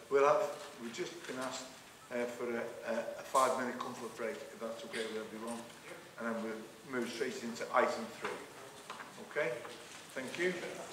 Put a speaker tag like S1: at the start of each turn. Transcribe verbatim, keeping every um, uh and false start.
S1: we'll have, we've just been asked uh, for a, a, a five minute comfort break, if that's okay with everyone. And then we'll move straight into item three. Okay? Thank you.